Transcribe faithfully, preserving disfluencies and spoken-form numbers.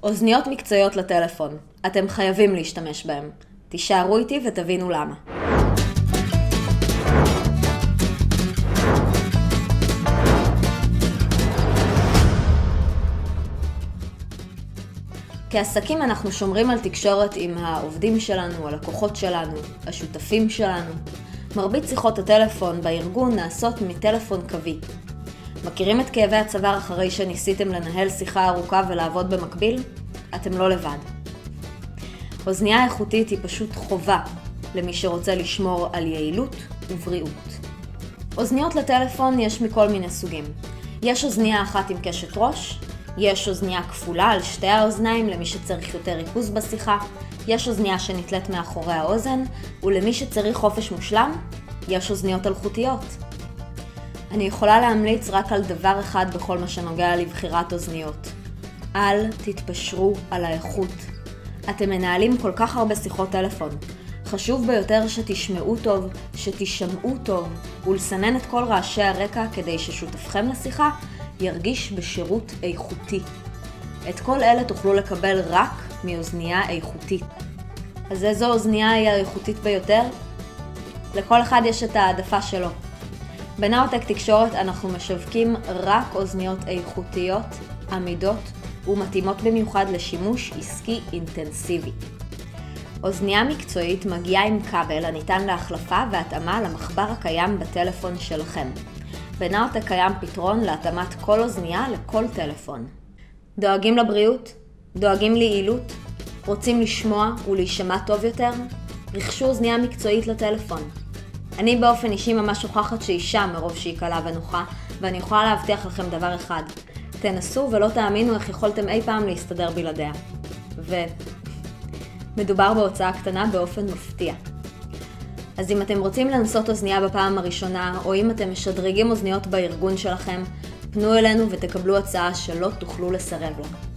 אוזניות מקצועיות לטלפון. אתם חייבים להשתמש בהם. תישארו איתי ותבינו למה. כעסקים אנחנו שומרים על תקשורת עם העובדים שלנו, הלקוחות שלנו, השותפים שלנו. מרבית שיחות הטלפון בארגון נעשות מטלפון קווי. מכירים את כאבי הצוואר אחרי שניסיתם לנהל שיחה ארוכה ולעבוד במקביל? אתם לא לבד. אוזנייה איכותית היא פשוט חובה למי שרוצה לשמור על יעילות ובריאות. אוזניות לטלפון יש מכל מיני סוגים. יש אוזנייה אחת עם קשת ראש, יש אוזנייה כפולה על שתי האוזניים למי שצריך יותר ריכוז בשיחה, יש אוזנייה שנתלת מאחורי האוזן, ולמי שצריך חופש מושלם, יש אוזניות אלחוטיות. אני יכולה להמליץ רק על דבר אחד בכל מה שנוגע לבחירת אוזניות. אל תתפשרו על האיכות. אתם מנהלים כל כך הרבה שיחות טלפון. חשוב ביותר שתשמעו טוב, שתשמעו טוב, ולסנן את כל רעשי הרקע כדי ששותפכם לשיחה ירגיש בשירות איכותי. את כל אלה תוכלו לקבל רק מאוזנייה איכותית. אז איזו אוזנייה היא האיכותית ביותר? לכל אחד יש את העדפה שלו. בנאוטק תקשורת אנחנו משווקים רק אוזניות איכותיות, עמידות ומתאימות במיוחד לשימוש עסקי אינטנסיבי. אוזנייה מקצועית מגיעה עם כבל הניתן להחלפה והתאמה למחבר הקיים בטלפון שלכם. בנאוטק קיים פתרון להתאמת כל אוזנייה לכל טלפון. דואגים לבריאות? דואגים ליעילות? רוצים לשמוע ולהישמע טוב יותר? רכשו אוזנייה מקצועית לטלפון. אני באופן אישי ממש הוכחת שהיא שם מרוב שהיא קלה ונוחה, ואני יכולה להבטיח לכם דבר אחד. תנסו ולא תאמינו איך יכולתם אי פעם להסתדר בלעדיה. ומדובר בהוצאה קטנה באופן מפתיע. אז אם אתם רוצים לנסות אוזנייה בפעם הראשונה, או אם אתם משדרגים אוזניות בארגון שלכם, פנו אלינו ותקבלו הצעה שלא תוכלו לסרב לה.